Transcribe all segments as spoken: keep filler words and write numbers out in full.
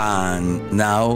And now,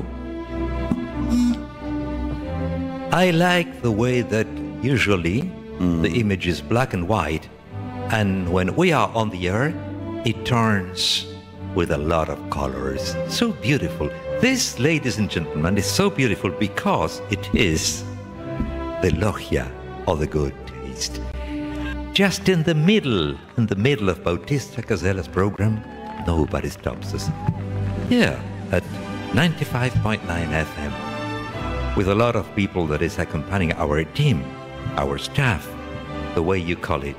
I like the way that usually Mm. the image is black and white, and when we are on the air, it turns with a lot of colors. So beautiful. This, ladies and gentlemen, is so beautiful because it is the logia of the good taste. Just in the middle, in the middle of Bautista Casella's program, nobody stops us. Here at ninety-five point nine F M, with a lot of people that is accompanying our team, our staff, the way you call it.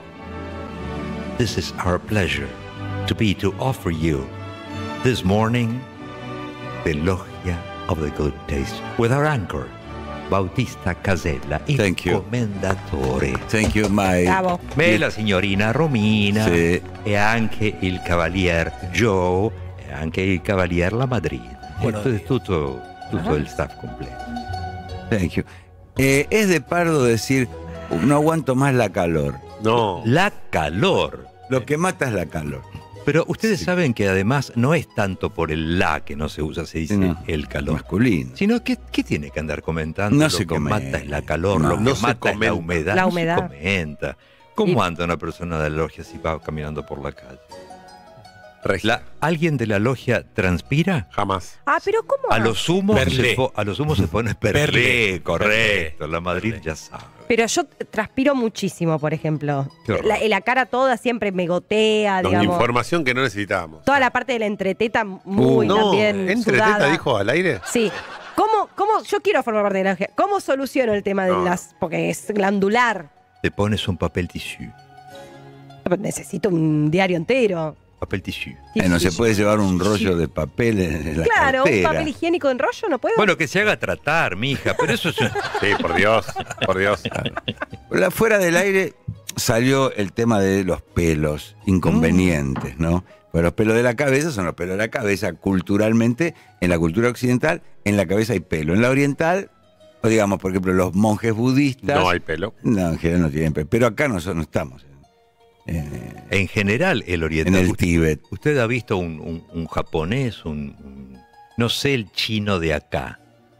This is our pleasure to be to offer you this morning the logia of the good taste with our anchor, Bautista Casella, il Thank you. commendatore. thank you, my... Bravo. Beh, la signorina Romina Sì. e anche il cavalier Joe e anche il cavalier La Madrina. E tu- tutto, tutto il staff completo. Thank you. Eh, es de pardo decir, no aguanto más la calor. No. La calor. Lo que mata es la calor. Pero ustedes saben que además no es tanto por el la que no se usa, se dice No, el calor. Masculino. Sino que, ¿qué tiene que andar comentando? No Lo se que comenta. mata es la calor, No. lo que No se mata es la comenta. humedad. La No humedad. se comenta. ¿Cómo Y- anda una persona de la logia si va caminando por la calle? Regia. La- ¿Alguien de la logia transpira? Jamás. Ah, pero ¿cómo? A lo sumo, Perlé. se, po- a lo sumo se pone perlé, Perlé. correcto. La Madrid ya sabe. Pero yo transpiro muchísimo, por ejemplo. Qué horror. La, la cara toda siempre me gotea, No, digamos. información que no necesitábamos. Toda la parte de la entreteta muy Uh, no, también ¿Entreteta sudada. dijo al aire? Sí. ¿Cómo, cómo, yo quiero formar parte de la logia. ¿Cómo soluciono el tema de No. las... Porque es glandular. Te pones un papel tisú. Necesito un diario entero. Papel tisú. Bueno, se puede llevar un rollo de papel en la Claro, un cartera. papel higiénico en rollo, ¿no puedo? Bueno, que se haga tratar, mija, pero eso es... Sí, por Dios, por Dios. La- Fuera del aire salió el tema de los pelos inconvenientes, ¿no? Pues los pelos de la cabeza son los pelos de la cabeza. Culturalmente, en la cultura occidental, en la cabeza hay pelo. En la oriental, o digamos, por ejemplo, los monjes budistas... No hay pelo. No, en general no tienen pelo. Pero acá nosotros no estamos. Eh, En general, el en oriental... el usted- Tíbet. ¿Usted ha visto un, un- un japonés, un, un- no sé, el chino de acá?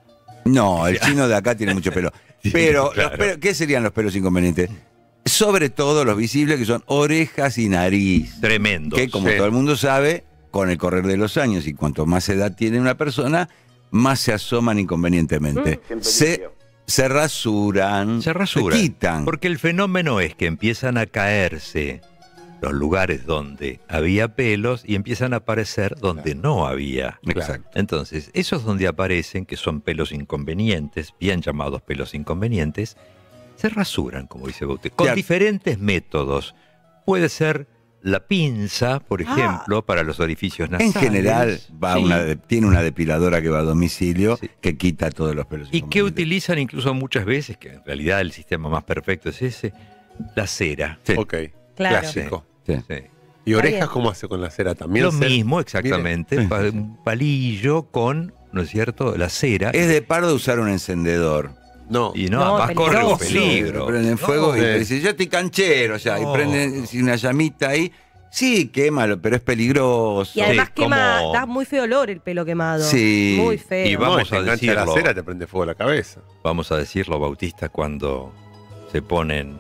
No, el chino de acá tiene mucho pelo. Sí, Pero, claro. los pelos- ¿qué serían los pelos inconvenientes? Sobre todo los visibles, que son orejas y nariz. Tremendo. Que, como Sí. todo el mundo sabe, con el correr de los años y cuanto más edad tiene una persona, más se asoman inconvenientemente. Se, se rasuran, Se rasura. se quitan. Porque el fenómeno es que empiezan a caerse los lugares donde había pelos y empiezan a aparecer donde no había. Exacto. Entonces, esos donde aparecen, que son pelos inconvenientes, bien llamados pelos inconvenientes, se rasuran, como dice Bautista, con Claro. diferentes métodos. Puede ser la pinza, por ejemplo, para los orificios En nasales. general, va Sí. una de- tiene una depiladora que va a domicilio Sí. que quita todos los pelos Y que inconvenientes. utilizan incluso muchas veces, que en realidad el sistema más perfecto es ese, la cera. Sí. Ok. Claro. Clásico. Sí. Sí. ¿Y Está orejas bien. cómo hace con la cera también? Lo Cera- mismo exactamente, Mire. pa- un palillo con, ¿no es cierto?, la cera. Es de pardo usar un encendedor. No. Y no, No, además corre un peligroso. peligro. Prenden fuego y No. te dicen, yo estoy canchero ya. No. Y prenden si una llamita ahí. Sí, quémalo, pero es peligroso. Y además Sí, quema, como- da muy feo olor el pelo quemado. Sí. Muy feo. Y va- No, vamos te a engancha la decirlo. cera, te prende fuego la cabeza. Vamos a decirlo, Bautista, cuando se ponen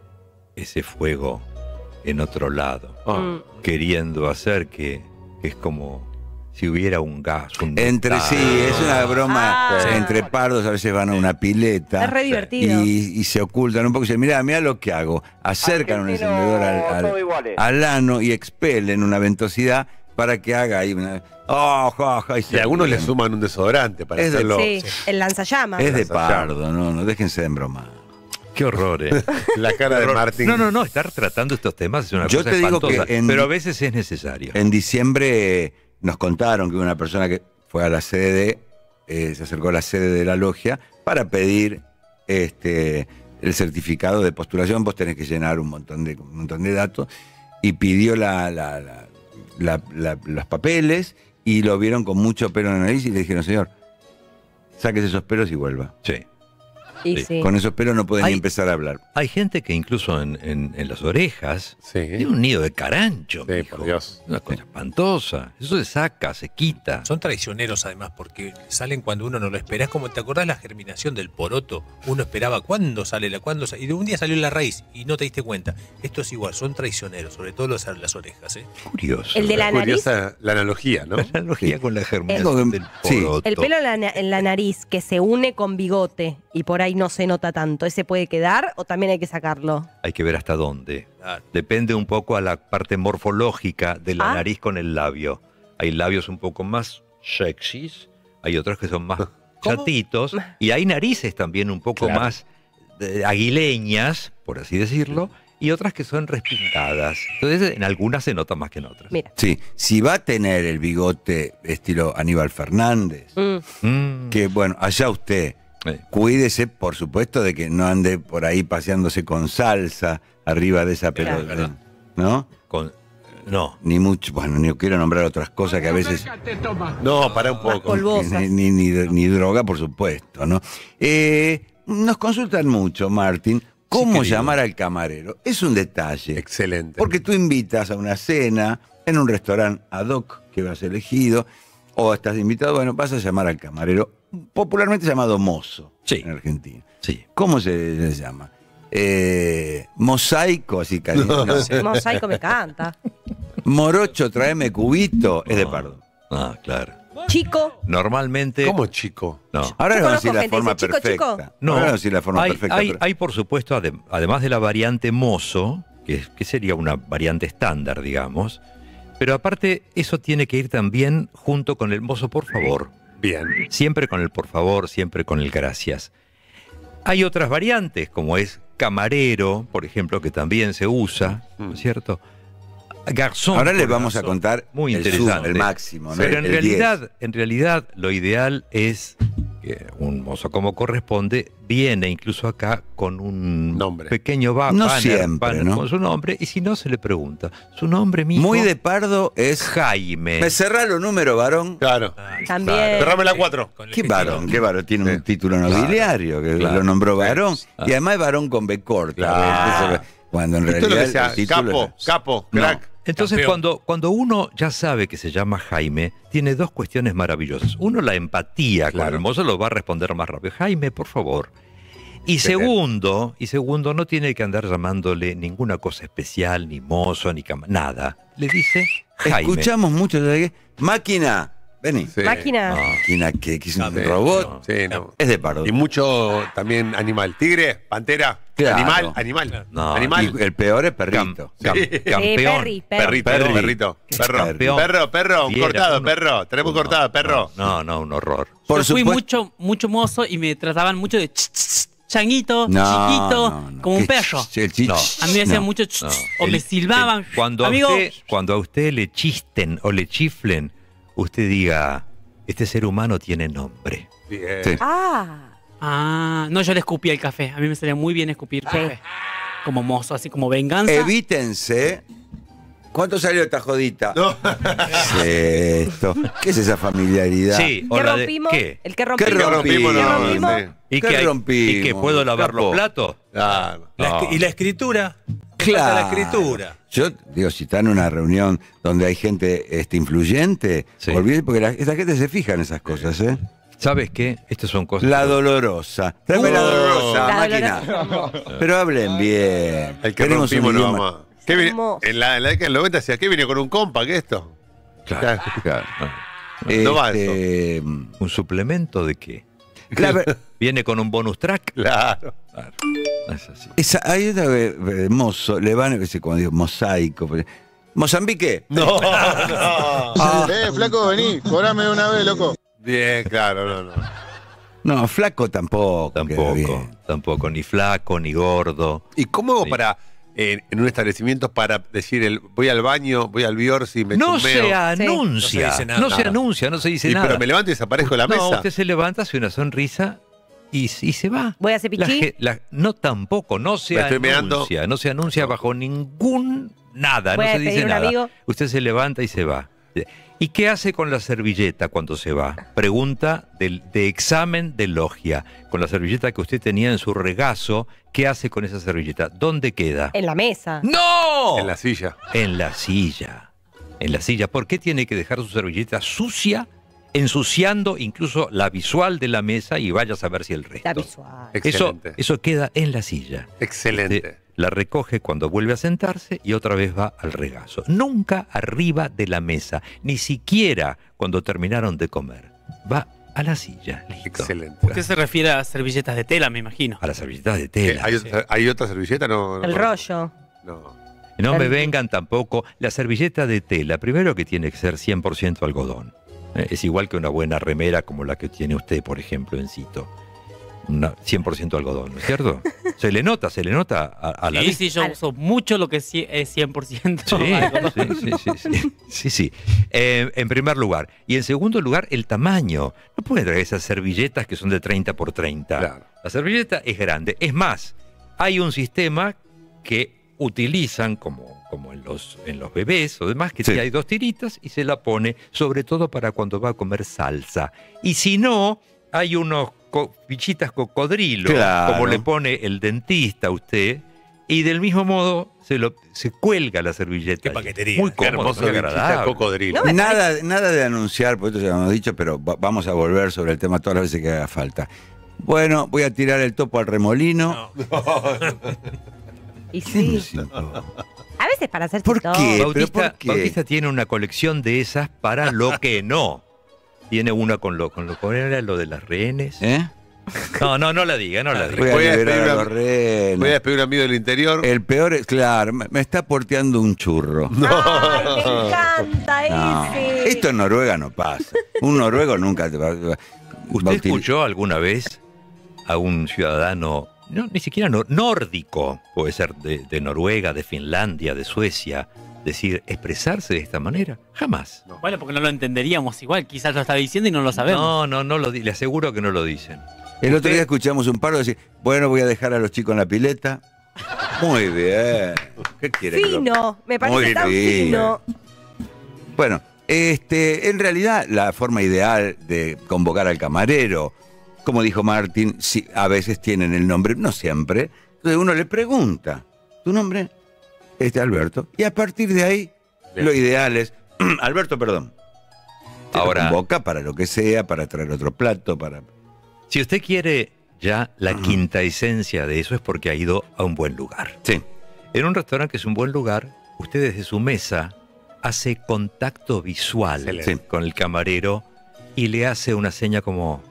ese fuego en otro lado, Ah. Mm. queriendo hacer que, que es como si hubiera un gas. Un Entre sí, metal. es una broma Ah. entre pardos, a veces van a una pileta Es re divertido. y, y se ocultan un poco y dicen, mira, mira lo que hago. Acercan un encendedor al, al- al ano y expelen una ventosidad para que haga ahí una... Oh, ja, ja, y se Y algunos le ocultan. suman un desodorante para Es de- hacerlo. Sí, el lanzallamas. Es de Lanzallamas. pardo, no, no, déjense de embromar. Qué horror, ¿eh? La cara de Horror. Martín. No, no, no, estar tratando estos temas es una Yo cosa te digo espantosa, que en- pero a veces es necesario. En diciembre nos contaron que una persona que fue a la sede, de, eh, se acercó a la sede de la logia para pedir este, el certificado de postulación. Vos tenés que llenar un montón de, un montón de datos y pidió la, la- la- la- la- los papeles y lo vieron con mucho pelo en la nariz y le dijeron, señor, sáquese esos pelos y vuelva. Sí. Y Sí. sí. Con esos pelos no pueden Hay- ni empezar a hablar. Hay gente que incluso en, en- en las orejas Sí. tiene un nido de carancho. Sí, mijo. por Dios. Una cosa espantosa. Eso se saca, se quita. Son traicioneros además porque salen cuando uno no lo espera. Es como, ¿te acordás la germinación del poroto? Uno esperaba cuándo sale la, cuándo sale, y de un día salió la raíz y no te diste cuenta. Esto es igual, son traicioneros, sobre todo los, las orejas, ¿eh? Curioso. El de la nariz. Curiosa la analogía, ¿no? La analogía Sí. con la germinación El- del sí. poroto. El pelo en la, na- en la nariz que se une con bigote y por ahí no se nota tanto, ¿ese puede quedar o también hay que sacarlo? Hay que ver hasta dónde. Claro. Depende un poco a la parte morfológica de la Ah. nariz con el labio. Hay labios un poco más sexys, hay otros que son más chatitos, y hay narices también un poco Claro. más eh, aguileñas, por así decirlo, y otras que son respingadas. Entonces, en algunas se nota más que en otras. Mira. Sí, si va a tener el bigote estilo Aníbal Fernández, Mm. Mm, que bueno, allá usted, eh, cuídese por supuesto de que no ande por ahí paseándose con salsa arriba de esa Claro. pelota, ¿no? con- no, Ni mucho, bueno, ni quiero nombrar otras cosas que a veces... No, para un Más poco. polvosas. Ni, ni, ni- ni droga, por supuesto, ¿no? Eh, nos consultan mucho, Martín, cómo querido. llamar al camarero. Es un detalle. Excelente. Porque tú invitas a una cena en un restaurante ad hoc que vas elegido, o estás invitado, bueno, vas a llamar al camarero, popularmente llamado mozo Sí. en Argentina. sí. ¿Cómo se, se llama? Eh, mosaico, así cariño. No. Mosaico me canta. Morocho, tráeme cubito, es de pardo. Ah, claro. Chico, Le ¿Cómo chico? No. Ahora Yo le vamos a decir conozco la gente forma que dice, "Chico, chico". perfecta. No, Ahora le vamos a decir la forma hay, perfecta. hay- pero- hay, por supuesto, adem- además de la variante mozo, que, es- que sería una variante estándar, digamos, pero aparte eso tiene que ir también junto con el mozo, por favor. Bien. Siempre con el por favor, siempre con el gracias. Hay otras variantes, como es camarero, por ejemplo, que también se usa, ¿no es cierto? Garzón. Ahora les por vamos a ejemplo. contar Muy el, interesante. sumo, el máximo, ¿no? Pero en El realidad, en realidad, lo ideal es que un mozo como corresponde viene incluso acá con un Nombre. pequeño ba- No banner, siempre, banner ¿no? con su nombre, y si no se le pregunta, su nombre mismo. Muy de pardo es... Jaime. ¿Me cerrá los números, varón? Claro. también. Cerrame la cuatro. Con el ¿Qué gestión. varón? ¿Qué varón? Tiene un Sí. título nobiliario que claro. lo nombró varón. Ah. Y además es varón con B corta. Claro. Eso- Cuando en Esto es lo realidad que sea el título capo, es- capo, No. crack. Entonces, Campeón. cuando, cuando uno ya sabe que se llama Jaime, tiene dos cuestiones maravillosas. Uno, la empatía con Claro. el mozo, lo va a responder más rápido. Jaime, por favor. Y Excelente. segundo, y segundo, no tiene que andar llamándole ninguna cosa especial, ni mozo, ni cama, nada. Le dice Jaime. Escuchamos mucho de máquina. Vení. Sí. Máquina. Máquina que, que es un Sí, robot. no. Sí, no. Es de pardo. Y mucho también animal. Tigre, pantera. Claro. Animal, animal. No, animal. Y el peor es Cam- perrito. cam- Sí. campeón. Perry, Perry. Perrito, Perry. perrito. Perro, Campeón. perro, perro, un Fiera, cortado, uno- perro. Tenemos un uno- cortado, perro. No, no, un horror. Por Yo fui supuesto- mucho, mucho mozo y me trataban mucho de ch, ch, ch, changuito, No, chiquito, no, no. como un ¿Qué perro. ch- el chich- No. A mí me hacían no. mucho ch, No. ch, o El- me silbaban. el- cuando, a Amigo, usted, cuando a usted le chisten o le chiflen, usted diga, este ser humano tiene nombre. Bien. Sí. Ah. ah, no, yo le escupía el café. A mí me salía muy bien escupir café. Como mozo, así como venganza. Evítense. ¿Cuánto salió esta jodita? No. ¿Qué es esto? ¿Qué es esa familiaridad? Sí, o ¿Qué la de- rompimos? ¿qué? El que ¿Qué rompimos. rompimos? rompimos, ¿Qué no, rompimos? sí. ¿Y ¿Qué que, hay- rompimos, ¿Y que puedo lavar capo? los platos? Claro. La escri- No. ¿Y la escritura? ¿Qué Claro. falta la escritura? Yo digo, si está en una reunión donde hay gente este, influyente, Sí. olvídate, porque la, esta gente se fija en esas cosas, ¿eh? ¿Sabes qué? Estas son cosas... La dolorosa. Tráeme la Uh, dolorosa, La máquina. Pero hablen bien. El que Queremos un rompimos no idioma- vamos a- ¿Qué viene? Hermoso. En la, en la década del noventa decía, ¿qué viene con un compa? ¿Qué es esto? Claro, claro. No va Este, ¿Un suplemento de qué? la ver- ¿Viene con un bonus track? Claro. Claro, es así. esa, hay otra vez, eh, mozo, le van, no sé, cuando digo mosaico. pero- ¿Mozambique? No, no. Eh, flaco, vení, cobrame de una vez, loco. Bien, claro, no, no. No, flaco tampoco. queda Tampoco, bien. tampoco, ni flaco, ni gordo. ¿Y cómo hago Sí. para, eh, en un establecimiento, para decir, el, voy al baño, voy al Biorsi, me No chumeo? se anuncia, No se dice nada. no se Nada. anuncia, no se dice Sí, nada. pero me levanto y desaparezco de la No, mesa. usted se levanta, hace una sonrisa y, y se va. Voy a hacer La pichí. ge- la- no, tampoco, no se Me estoy meando. anuncia, no se anuncia bajo ningún nada, Voy no a se despedir dice un nada. amigo. Usted se levanta y se va. ¿Y qué hace con la servilleta cuando se va? Pregunta del, de examen de logia. Con la servilleta que usted tenía en su regazo, ¿qué hace con esa servilleta? ¿Dónde queda? En la mesa. ¡No! En la silla. En la silla. En la silla. ¿Por qué tiene que dejar su servilleta sucia, ensuciando incluso la visual de la mesa y vaya a saber si el resto? La visual. Eso, Excelente. eso queda en la silla. Excelente. Usted la recoge cuando vuelve a sentarse y otra vez va al regazo. Nunca arriba de la mesa, ni siquiera cuando terminaron de comer. Va a la silla. Listo. Excelente. Usted se refiere a servilletas de tela, me imagino. A las servilletas de Eh, tela. ¿Hay, otra, ¿Hay otra servilleta? No, no El conozco. rollo. No. No me El- vengan tampoco. La servilleta de tela, primero que tiene que ser cien por ciento algodón. Eh, Es igual que una buena remera como la que tiene usted, por ejemplo, en Cito. Una cien por ciento algodón, ¿no es cierto? Se le nota, se le nota a, a la Sí, vista. sí, yo Al- uso mucho lo que sí es cien por ciento. Sí, algodón. sí, sí, sí, sí, sí, sí. Eh, en primer lugar. Y en segundo lugar, el tamaño. No pueden traer esas servilletas que son de treinta por treinta. Claro. La servilleta es grande. Es más, hay un sistema que utilizan como, como en, los, en los bebés o demás, que Sí. hay dos tiritas y se la pone, sobre todo para cuando va a comer salsa. Y si no, hay unos co- fichitas cocodrilo, Claro. como le pone el dentista a usted, y del mismo modo se, lo, se cuelga la servilleta. Qué ahí. paquetería. Muy Qué cómodo, hermoso muy bichita agradable. cocodrilo. No me Nada, nada de anunciar, porque esto ya lo hemos dicho, pero va- vamos a volver sobre el tema todas las veces que haga falta. Bueno, voy a tirar el topo al remolino. No. Y sí. A veces para hacer ¿Por TikTok. qué? ¿Pero Bautista, por qué? Bautista tiene una colección de esas para lo que no. Tiene una con lo, con lo, ¿cómo era lo de las rehenes? ¿Eh? No, no, no la diga, no la Voy diga. a Voy a liberar despedir a una- los rehenes. Voy a despedir a un amigo del interior. El peor es, claro, me me está porteando un churro. Ay, me encanta No, ese. esto en Noruega no pasa. Un noruego nunca te va, va- ¿Usted va a util- escuchó alguna vez a un ciudadano, no, ni siquiera nor- nórdico, puede ser de, de Noruega, de Finlandia, de Suecia, decir, expresarse de esta manera? Jamás. Bueno, porque no lo entenderíamos igual. Quizás lo está diciendo y no lo sabemos. No, no, no lo di- le aseguro que no lo dicen. El otro Usted- día escuchamos un paro decir, bueno, voy a dejar a los chicos en la pileta. Muy bien. ¿Qué quiere que lo- Fino. Me parece Muy tan bien. fino. Bueno, este, en realidad la forma ideal de convocar al camarero, como dijo Martín, sí, a veces tienen el nombre, no siempre. Entonces uno le pregunta, ¿tu nombre? Este Alberto. Y a partir de ahí, Bien. lo ideal es, Alberto, perdón. Te lo Ahora- convoca para lo que sea, para traer otro plato, para... Si usted quiere ya la quinta esencia de eso es porque ha ido a un buen lugar. Sí. En un restaurante que es un buen lugar, usted desde su mesa hace contacto visual Excelente. con el camarero y le hace una seña como,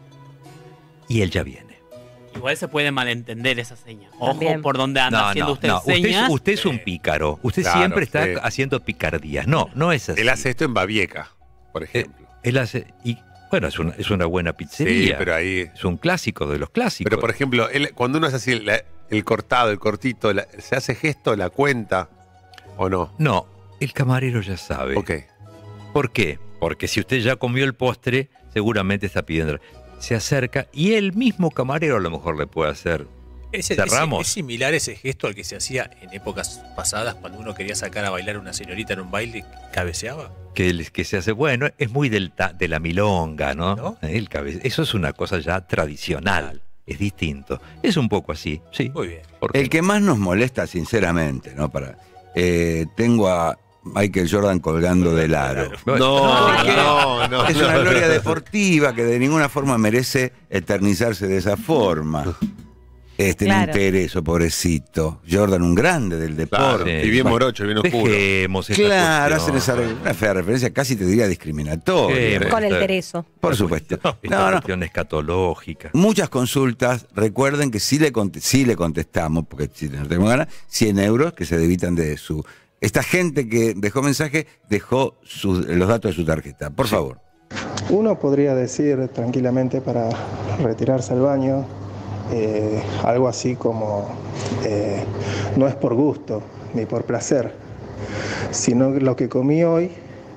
y él ya viene. Igual se puede malentender esa seña. Ojo También. por donde anda haciendo usted Usted, es- señas. usted es un Sí. pícaro. Usted Claro, siempre está sí. haciendo picardías. No, no es así. Él hace esto en Babieca, por Eh, ejemplo. él hace, y bueno, es una, es una buena sí, pizzería. pero ahí. Es un clásico de los clásicos. Pero por ejemplo, él, cuando uno hace así la- el cortado, el cortito, la- ¿se hace gesto, la cuenta o no? No, el camarero ya sabe. Ok. ¿Por qué? Porque si usted ya comió el postre, seguramente está pidiendo. Se acerca y el mismo camarero a lo mejor le puede hacer. Ese- Cerramos. Es, es similar ese gesto al que se hacía en épocas pasadas cuando uno quería sacar a bailar a una señorita en un baile, cabeceaba. Que, les- que se hace bueno, es muy del ta- de la milonga, ¿no? ¿No? El cabe- Eso es una cosa ya tradicional, es distinto. Es un poco así, sí. Muy bien. ¿Por qué? El que más nos molesta, sinceramente, ¿no? Para, eh, tengo a Michael Jordan colgando del aro. No, No, es que- no, no. Es una no. gloria deportiva que de ninguna forma merece eternizarse de esa forma. Este, Claro. no intereso, pobrecito. Jordan, un grande del Claro, deporte. Sí. y bien Bueno, morocho, bien oscuro. Dejemos esta claro, hacen cuestión. esa re- una fea referencia, casi te diría discriminatoria. Dejemos Con el esta- tereso. Por supuesto. Esta No, no. cuestión escatológica. Muchas consultas, recuerden que sí le, cont- sí le contestamos, porque si no tenemos ganas, cien euros que se debitan de su... Esta gente que dejó mensaje, dejó sus- los datos de su tarjeta. Por favor. Uno podría decir tranquilamente para retirarse al baño eh, algo así como eh, no es por gusto ni por placer, sino que lo que comí hoy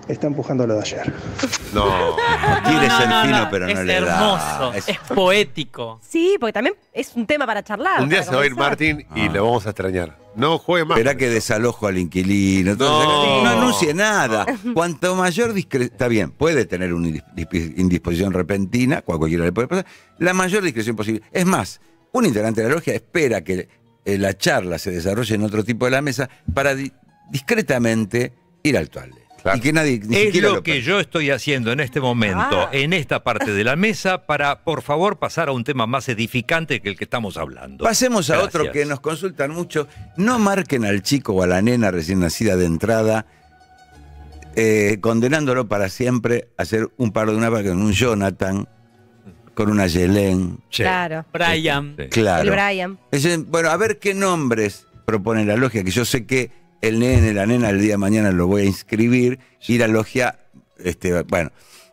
está empujando lo de ayer. No. Quiere No, ser no, fino, no, pero no es le hermoso, da. es, poético. Sí, porque también es un tema para charlar. Un día para se va a ir conversar. Martín y Ah. le vamos a extrañar. No juegue más. Espera que desalojo al inquilino. Entonces, No. no anuncie nada. Cuanto mayor discreción. Está bien, puede tener una indis- indisposición repentina, cual cualquiera le puede pasar. La mayor discreción posible. Es más, un integrante de la logia espera que eh, la charla se desarrolle en otro tipo de la mesa para di- discretamente ir al toilet. Claro. Y que nadie ni Es siquiera lo lo que perciba. yo estoy haciendo en este momento, Ah. en esta parte de la mesa, para, por favor, pasar a un tema más edificante que el que estamos hablando. Pasemos a Gracias. otro que nos consultan mucho. No marquen al chico o a la nena recién nacida de entrada, eh, condenándolo para siempre a ser un par de una con un Jonathan, con una Yelén. Sí. Claro. Brian. Sí. Claro. El Brian. Ese- bueno, a ver qué nombres propone la logia, que yo sé que el nene, la nena, el día de mañana lo voy a inscribir. Y la logia, este, bueno,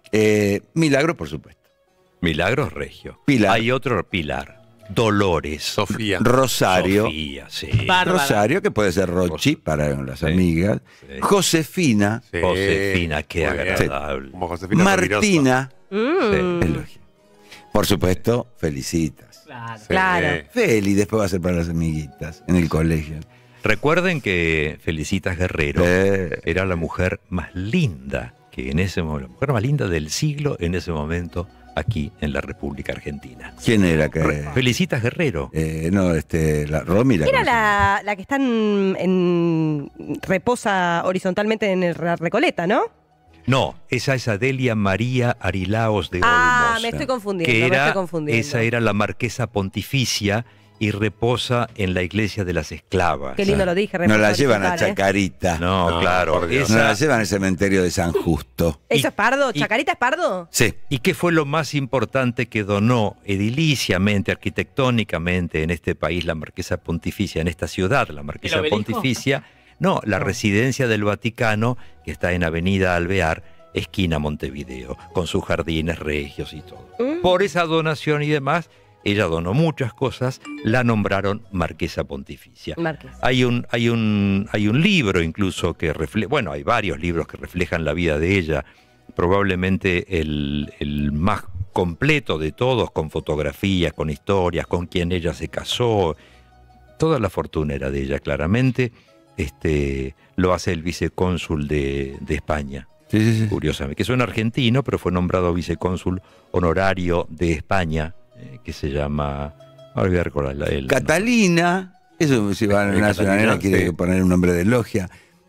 eh, Milagro, por supuesto. Milagros Regio. Pilar. Hay otro Pilar. Dolores. Sofía. Rosario. Sofía, sí. Bárbara. Rosario, que puede ser Rochi para las Sí. amigas. Sí. Josefina. Sí. Josefina, qué Muy bien. agradable. Como Josefina Martina. Mm. Es logia. Por supuesto, Felicitas. Claro. Sí. Claro. Feli, después va a ser para las amiguitas en el colegio. Recuerden que Felicitas Guerrero Eh, era la mujer más linda que en ese momento, la mujer más linda del siglo en ese momento aquí en la República Argentina. ¿Quién era que? Re- Felicitas Guerrero. Eh, no, este, la Romy. La Era conocí. la, la que está en, en- reposa horizontalmente en el- la Recoleta, ¿no? No, esa es Adelia María Arilaos de Ah, Olmos. me estoy confundiendo, que me era, estoy confundiendo. esa era la marquesa pontificia y reposa en la iglesia de las esclavas. Qué lindo lo dije. No la reposa llevan a horizontal, ¿eh? Chacarita. No, No, No, claro. por Dios. esa- la llevan al cementerio de San Justo. ¿Eso es pardo? y- ¿Chacarita es pardo? Sí. ¿Y qué fue lo más importante que donó ediliciamente, arquitectónicamente en este país la Marquesa Pontificia, en esta ciudad, la Marquesa ¿El obelisco? Pontificia? No, la residencia del Vaticano, que está en Avenida Alvear, esquina Montevideo, con sus jardines regios y todo. Mm. Por esa donación y demás, ella donó muchas cosas, la nombraron Marquesa Pontificia. Márquez. Hay un, hay un, hay un libro incluso que refleja, bueno, hay varios libros que reflejan la vida de ella, probablemente el, el más completo de todos, con fotografías, con historias, con quien ella se casó. Toda la fortuna era de ella, claramente. Este, lo hace el vicecónsul de, de España, Sí, sí, sí. curiosamente, que es un argentino, pero fue nombrado vicecónsul honorario de España, eh, que se llama... Ahora voy a recordar la- el Catalina. Eso, si va a Eh, nacer una Catalina, nena, quiere sí. poner un nombre de logia.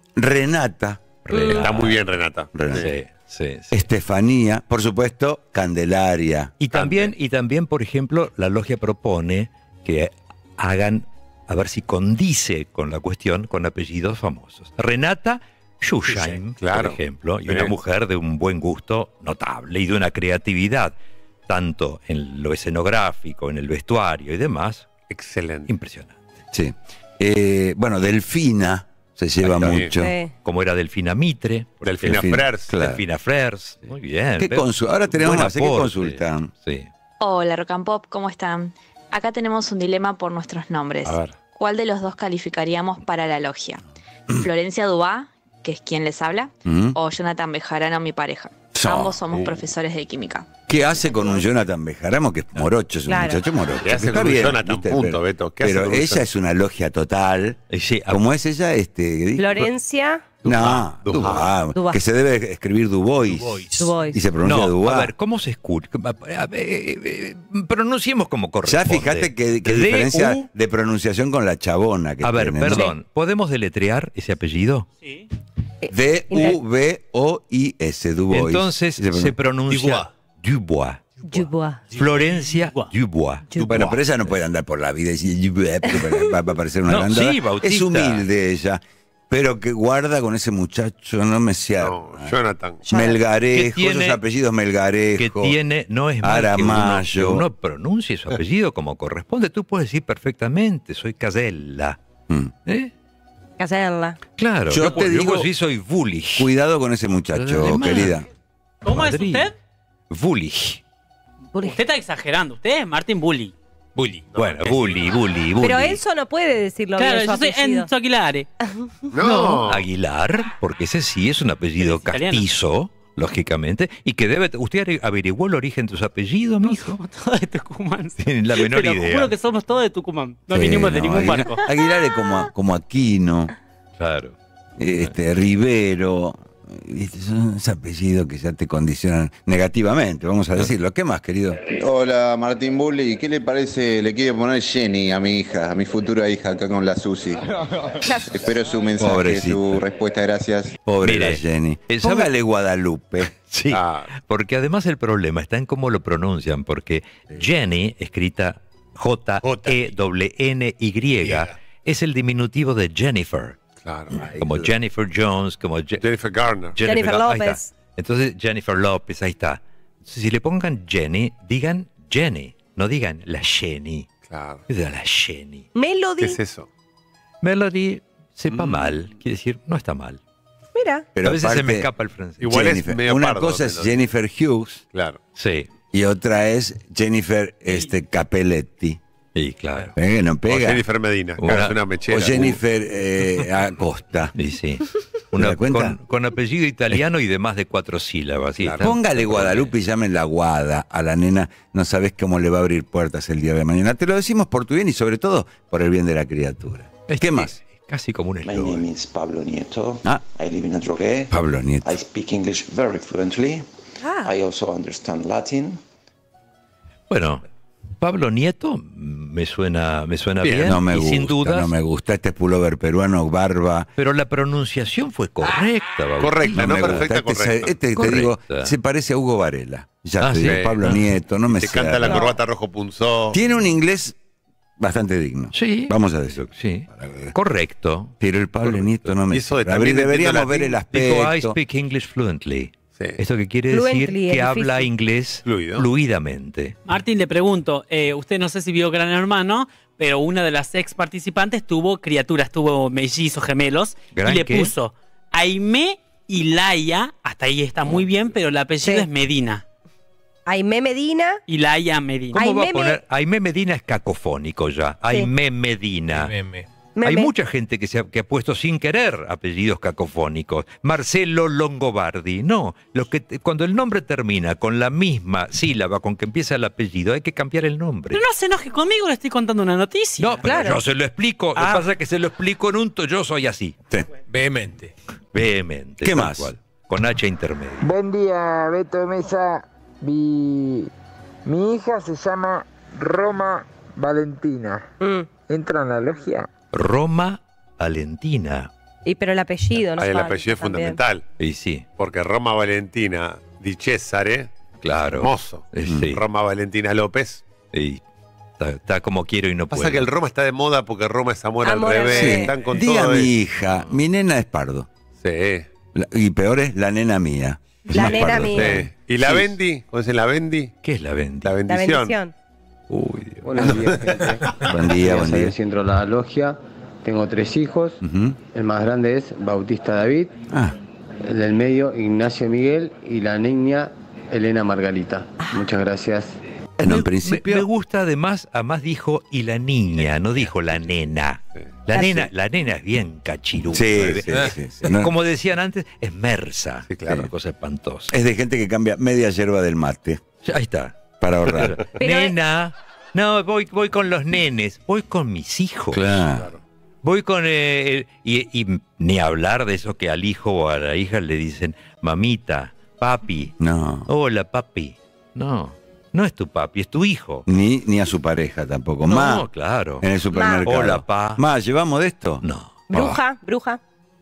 Renata. nombre. Está muy bien, Renata. Renata. Sí, sí, sí. Estefanía. Por supuesto, Candelaria. Y también, y también, por ejemplo, la logia propone que hagan, a ver si condice con la cuestión, con apellidos famosos. Renata Schuschheim, Claro. por ejemplo, y Bien. una mujer de un buen gusto notable y de una creatividad, tanto en lo escenográfico, en el vestuario y demás, Excelente. impresionante. Sí. Eh, bueno, Delfina se lleva está bien. mucho. Sí. Como era Delfina Mitre, Delfina Delfina, Frers. claro. Delfina Frers, muy bien. ¿Qué pero- consu- Ahora tenemos buen más, ¿eh? ¿Qué aporte. consultan? Sí. Hola, Rock and Pop, ¿cómo están? Acá tenemos un dilema por nuestros nombres. A ver. ¿Cuál de los dos calificaríamos para la logia? ¿Florencia Dubá, que es quien les habla? ¿Mm? ¿O Jonathan Bejarano, mi pareja? So. Ambos somos Uh. profesores de química. ¿Qué hace con un Jonathan Bejaramo? Que es morocho, es un Claro. muchacho morocho. ¿Qué hace Está con un bien, Jonathan? ¿viste? Punto, pero, Beto. ¿Qué hace pero con un ella Jonathan? es una logia total. Y sí, a- ¿Cómo es ella? Este, ¿qué dijo? Florencia No, Dubá. Dubá. Dubá. Que se debe escribir Dubois. Dubois. Dubois. Y se pronuncia no, Dubá. a ver, ¿cómo se escucha? A ver, eh, eh, pronunciemos como Ya corresponde. fíjate qué, qué D U diferencia de pronunciación con la chabona que A ver, tiene, ¿no? perdón, ¿podemos deletrear ese apellido? Sí. D U B O I S, Dubois. Entonces Y se se pronuncia Dubois. Dubois. Florencia Dubois. Dubois. Bueno, pero ella no puede andar por la vida y decir Dubois, porque va a parecer una No, agrandada. sí, Bautista. Es humilde ella, pero que guarda con ese muchacho, no me sea. No, Jonathan. Melgarejo, Que tiene- esos apellidos Melgarejo. Que tiene, no es mal que uno, Aramayo. que uno pronuncie su apellido como corresponde. Tú puedes decir perfectamente, soy Casella. Mm. ¿Eh? Casella. Claro. Yo te yo digo- sí soy Wulich. Cuidado con ese muchacho, Además. querida. ¿Cómo Madrid. es usted? Wulich. Usted está exagerando. Usted es Martin Bully. Bully. Bueno, bully, bully, bully. Pero Enzo no puede decirlo Claro, bien su yo soy apellido. Enzo Aguilare. No. Aguilar, porque ese sí es un apellido Es italiano. castizo, lógicamente, y que debe... ¿Usted averiguó el origen de su apellido, mijo? Somos todos de Tucumán. Tienen la menor Te lo idea. juro que somos todos de Tucumán. No Sí, vinimos de no, ningún Aguilar, barco. Aguilar es como, como Aquino, Claro. este, Rivero. ¿Viste? Son esos apellidos que ya te condicionan negativamente, vamos a decirlo. ¿Qué más, querido? Hola, Martín Bulli. ¿Qué le parece? Le quiero poner Jenny a mi hija, a mi futura hija, acá con la Susi. Espero su mensaje, Pobrecita. su respuesta, gracias. Pobre Mire, la Jenny. eh, ¿sabe- Póngale Guadalupe. Sí, Ah. porque además el problema está en cómo lo pronuncian, porque Jenny, escrita J E N Y, es el diminutivo de Jennifer. Claro. Como Jennifer Jones, como Je- Jennifer Garner. Jennifer Ga- ahí López. está. Entonces, Jennifer López, ahí está. Entonces, si le pongan Jenny, digan Jenny, no digan la Jenny. Claro. ¿Qué es la Jenny? Melody. ¿Qué es eso? Melody, sepa Mm. mal, quiere decir, no está mal. Mira. Pero a veces se me aparte, escapa el francés. Igual es Jennifer. medio Una pardo, cosa es Melody. Jennifer Hughes Claro. Sí, y otra es Jennifer este, Capelletti. y claro. ¿Eh? Que no O pega. Jennifer Medina. Una- Claro, es una mechera. O Jennifer eh, Acosta. Y sí. ¿Te Una, das cuenta? con, con apellido italiano y de más de cuatro sílabas. sí, Claro. está- Póngale Guadalupe y llámenla Guada a la nena. No sabes cómo le va a abrir puertas el día de mañana. Te lo decimos por tu bien y sobre todo por el bien de la criatura. Es ¿Qué que más? es Casi como un My eslogan. name is Pablo Nieto. Ah. I live in Adrogué. Pablo Nieto. I speak English very fluently. Ah. I also understand Latin. Bueno, Pablo Nieto me suena, me suena bien, Bien, No me y gusta, sin dudas, no me gusta. Este es pullover peruano, barba. pero la pronunciación fue correcta. Bautista. Correcta, no, me gusta. perfecta, Este, se- correcta. este te Correcta. digo, se parece a Hugo Varela. Ya Ah, te sí. digo, Pablo Ah. Nieto, no me Te cierra. canta la No. corbata rojo punzó. Tiene un inglés bastante digno. Sí. Vamos a decir. Sí, correcto. Pero el Pablo Correcto. Nieto no me Y eso de cierra. también Deberíamos entiendo ver el latín. Dijo, I aspecto. speak English fluently. Sí. Esto que quiere Fluently decir es que habla difícil. inglés Fluido. fluidamente. Martín, le pregunto, eh, usted no sé si vio Gran Hermano, pero una de las ex participantes tuvo criaturas, tuvo mellizos gemelos, ¿Gran y le qué? puso Aimé y Laia, hasta ahí está muy bien, pero el apellido Sí. es Medina. Aimé Medina. Y Laia Medina. ¿Cómo va a Aimé poner? Aimé Medina es cacofónico ya. Aimé Medina. Meme. Hay Meme. mucha gente que, se ha, que ha puesto sin querer apellidos cacofónicos. Marcelo Longobardi. No, lo que te- cuando el nombre termina con la misma sílaba con que empieza el apellido, hay que cambiar el nombre. Pero no se enoje conmigo, le estoy contando una noticia. No, pero Claro. yo se lo explico. Lo que Ah. pasa es que se lo explico en un... to- Yo soy así. Sí. Vehemente. Vehemente. ¿Qué tal más? cual, con H intermedio. Buen día, Beto Mesa. Mi, mi hija se llama Roma Valentina. Mm. ¿Entra en la logia? Roma Valentina. Y pero el apellido, ¿no? Ahí el falta apellido es también. fundamental. Y sí, Porque Roma Valentina Di Cesare, claro. hermoso. Eh, sí. Roma Valentina López. Y está, está como quiero y no Pasa puedo. que el Roma está de moda porque Roma es amor, Amor al al revés. revés. Están con Diga todo. mi de- hija, mi nena es pardo. Sí. La- y peor es la nena mía. Es La más nena pardo. mía. sí. ¿Y la Sí. Bendi? ¿Cómo dicen la Bendi? ¿Qué es la venta? La La bendición. bendición. Uy, Dios. Buenos días, gente. Buen día, buen día. Si entro a la logia, tengo tres hijos. Ujú. El más grande es Bautista David, Ah, el del medio Ignacio Miguel y la niña Elena Margarita. Muchas gracias. bueno, en Me- principio. Me, me gusta además, además dijo y la niña, no dijo la nena. La Ah, nena, sí. la nena es bien cachiruda. Sí, ¿eh? sí, sí, sí. No- Como decían antes, es mersa. Sí, claro. Una cosa espantosa. es de gente que cambia media yerba del mate Ahí está. para ahorrar. Pero- Nena. No, voy, voy con los nenes. Voy con mis hijos. Claro. Voy con... eh, el- y, y ni hablar de eso que al hijo o a la hija le dicen, mamita, papi. No. Hola, papi. No, no es tu papi, es tu hijo. Ni, ni a su pareja tampoco. No, Ma, claro. en el supermercado. Hola, pa. Ma, ¿llevamos de esto? No. Bruja, bruja.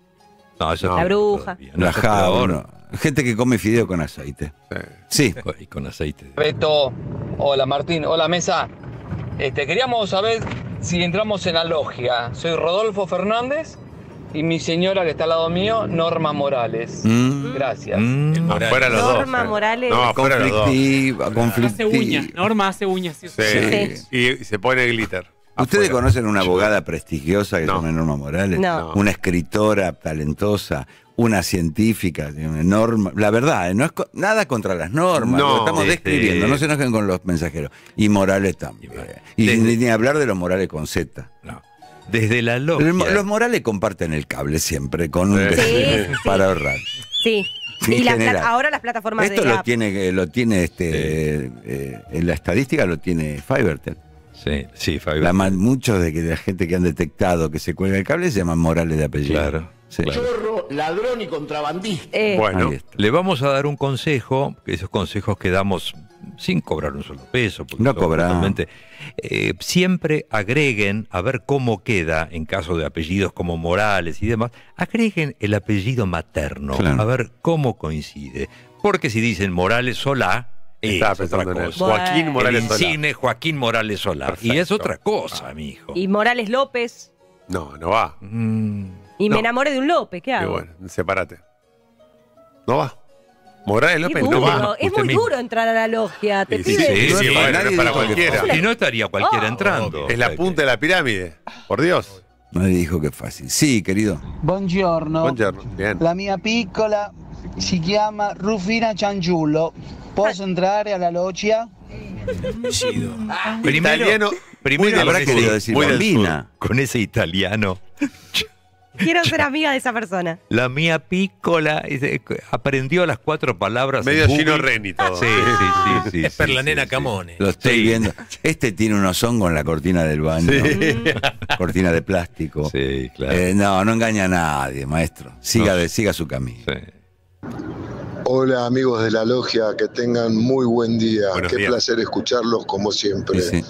No, eso La es bruja. todavía, no, La eso es java, peor. no. Gente que come fideo con aceite. Sí. Y con aceite. Beto, hola Martín, hola Mesa. Este, queríamos saber si entramos en la logia. Soy Rodolfo Fernández y mi señora que está al lado mío, Norma Morales. Mm. Gracias. Mm, Afuera los dos. Norma eh. Morales. No, afuera los dos. Conflictiva, Hace conflictiva. uñas, Norma hace uñas. sí, Sí. sí. Sí. Y, y se pone glitter. ¿Ustedes afuera. conocen una abogada prestigiosa que No. se llama Norma Morales? No. Una escritora talentosa, una científica, una norma. La verdad, ¿eh? No es co- nada contra las normas, No. lo estamos Sí, describiendo, sí. no se enojen con los mensajeros. Y Morales también. Y Desde- ni, ni hablar de los Morales con Z. No. Desde la El- logia. Los Morales comparten el cable siempre con un Sí. vecino Sí, sí. para ahorrar. Sí. En Y la general. pla- ahora las plataformas Esto de lo app. tiene, lo tiene este, eh, eh, en la estadística lo tiene Fivertel. Sí, sí, Fabio. La ma- muchos de, que, de la gente que han detectado que se cuelga el cable se llaman Morales de apellido. Claro, Sí. claro. Chorro, ladrón y contrabandista. Eh, Bueno, Ahí está. Le vamos a dar un consejo, esos consejos que damos sin cobrar un solo peso. porque No son cobramos. totalmente- eh, siempre agreguen, a ver cómo queda, en caso de apellidos como Morales y demás, agreguen el apellido materno, Claro. a ver cómo coincide. Porque si dicen Morales Solá, es estaba otra pensando en él. cosa. Joaquín Bueno. Morales el Solá. insigne Joaquín Morales Solá. Perfecto. Y es otra cosa, mi hijo. y Morales López. No, no va. Mm, Y No. me enamoré de un López, ¿qué Qué hago? bueno, sepárate. No va. Morales Qué López duro, no va. es Usted muy mismo. duro entrar a la logia. Te Sí, sí, pide. sí, Sí, sí, sí, bueno, nadie no es para dijo que cualquiera. Si no estaría cualquiera Oh, entrando. Es la punta de la pirámide. Por Dios. Nadie dijo que es fácil. Sí, querido. Buongiorno. Buongiorno. Bien. La mia piccola si chiama Rufina Ciangiullo. Posso entrare alla loggia? Apellido. Primero, Italiano, primero muy Habrá del querido sur, decir muy del bambina. con ese italiano. Quiero ser amiga de esa persona. La mía pícola dice, aprendió las cuatro palabras. Medio en Google. Gino Reni todo. Sí, sí, sí, sí. Es per sí, la sí, nena sí. Camone. Lo estoy Sí. viendo. Este tiene unos hongos en la cortina del baño. Cortina de plástico. Sí, claro. Eh, no, no engaña a nadie, maestro. Siga, No. de, siga su camino. Sí. Hola amigos de la logia, que tengan muy buen día. Buenos Qué días. placer escucharlos como siempre. Sí, sí.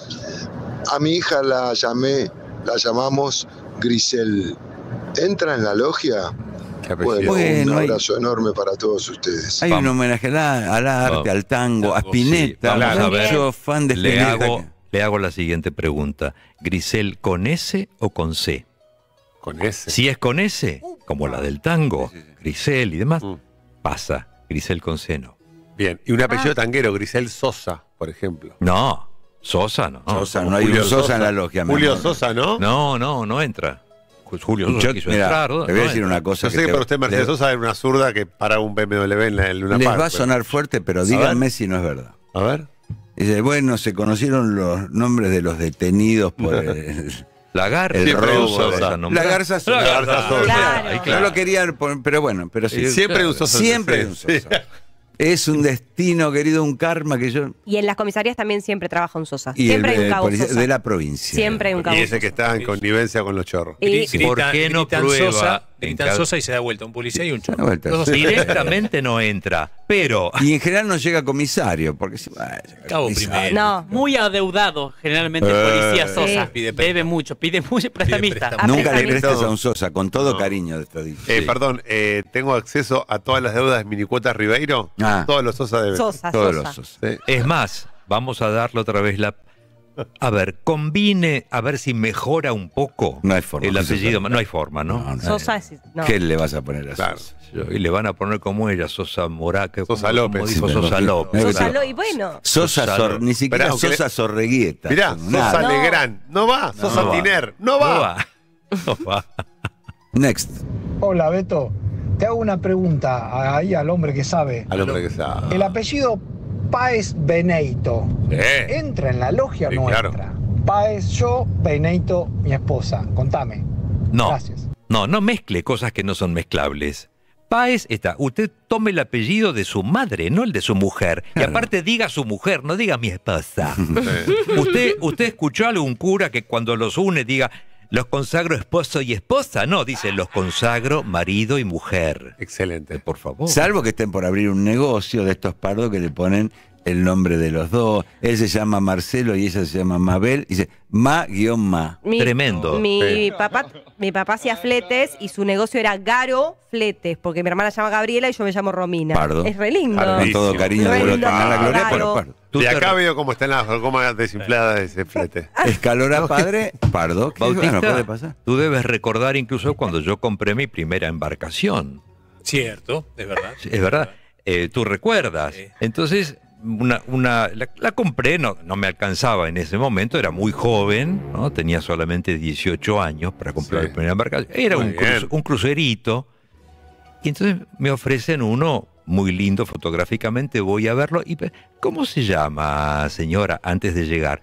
A mi hija la llamé, la llamamos Grisel. ¿Entra en la logia? Qué apellido. Bueno, Bueno, un hay- abrazo enorme para todos ustedes. Hay Vamos. un homenaje al, a- al arte, Vamos. al tango, a Tango, Spinetta. sí, vamos Yo a ver. soy fan de Le Spinetta. hago, le hago la siguiente pregunta. ¿Grisel con S o con C? Con ese. Si es con S, como la del tango, Grisel y demás, Mm. pasa. Grisel con C no. Bien. Y un apellido tanguero, Grisel Sosa, por ejemplo. No, Sosa no. Sosa, no hay un Sosa en la logia. mi Julio amor. Sosa, ¿no? No, no, no entra. Julio Sosa Yo, quiso mira, entrar. ¿no? te voy a No decir entra. una cosa. Yo sé que que te- para usted Mercedes le- Sosa era una zurda que para un B M W en la en Luna Les Park, va a pero- sonar fuerte, pero A díganme ver. si no es verdad. A ver. Dice, bueno, se conocieron los nombres de los detenidos por el, La Garza. el Siempre robo. un Sosa. de- La Garza Sosa. La Garza Sosa. Claro. Ahí, No claro. lo querían poner, pero bueno, pero sí. Eh, Siempre claro. un Sosa. Siempre hay Sí, un sí. Sosa. Es un destino, querido, un karma que yo... Y en las comisarías también siempre trabaja un Sosa. Y Siempre el, hay un eh, cabo policía- Sosa. de la provincia. Siempre hay un cabo Y ese que Sosa. está en connivencia con los chorros. Y- Gri- ¿Por gritan- qué no gritan prueba Sosa, en gritan cada- Sosa y se da vuelta un policía y un Una chorro. vuelta. Dos- Directamente no entra, pero Y en general no llega comisario, porque si va, llega Cabo comisario. primero. No. Muy adeudado, generalmente, el Eh, policía Sosa. sí. Pide préstamo. Debe mucho, pide mucho, prestamista. préstamo. Nunca le Prestamista. prestes a un Sosa, con todo No. cariño de esto dicho. Eh, Perdón, eh, ¿tengo acceso a todas las deudas de Minicuotas Ribeiro? Ah. Todos los Sosa deben. Sosa, Todos Sosa. los Sosa. Sí. es más, vamos a darle otra vez la... A ver, combine, a ver si mejora un poco No hay forma. el que se apellido. pueda. No hay forma, ¿no? No, no. Sosa es. No. ¿Qué le vas a poner a Claro. Sosa? Y le van a poner como ella, Sosa Moraca. Sosa como- López. como dijo Sí, Sosa pero- López. Mira Sosa que- lo- y bueno. Sosa, Sosa Sor- no. ni siquiera Pero aunque Sosa le- Sorreguieta. Mirá, Nada. Sosa No. Legrand. No va. Sosa No va. Tiner. No No va. va. No va. Next. Hola Beto, te hago una pregunta ahí al hombre que sabe. Al hombre que sabe. El apellido Páez Beneito, Eh. ¿entra en la logia o Sí, no claro. entra? Páez yo, Beneito mi esposa. Contame. No. Gracias. No, no mezcle cosas que no son mezclables. Páez está. Usted tome el apellido de su madre, no el de su mujer. Y Claro. aparte diga su mujer, no diga mi esposa. usted, usted escuchó a algún cura que cuando los une diga los consagro esposo y esposa. No, dice los consagro marido y mujer. Excelente. Por favor. Salvo que estén por abrir un negocio de estos pardos que le ponen el nombre de los dos. Él se llama Marcelo y ella se llama Mabel. Y dice ma-ma. Mi- Tremendo. Mi, Sí. papá, mi papá hacía fletes y su negocio era Garo Fletes, porque mi hermana se llama Gabriela y yo me llamo Romina. Pardo. Es re lindo. Pardo. Con todo cariño, Re vuelvo a lindo. tener la gloria, Claro. pero pardo. Tú Y te acá re- veo cómo están las gomas desinfladas de ese flete. Escalora padre, pardo. Que Bautista, bueno, puede pasar. tú debes recordar incluso cuando yo compré mi primera embarcación. Cierto, es verdad. Es verdad. Eh, tú recuerdas. Sí. Entonces, una, una la, la compré, no, no me alcanzaba en ese momento, era muy joven, ¿no? Tenía solamente dieciocho años para comprar Sí. el primer embarcación. Era Muy un, bien. cru- un crucerito. Y entonces me ofrecen uno muy lindo fotográficamente, voy a verlo. Y, pe- ¿cómo se llama, señora, antes de llegar?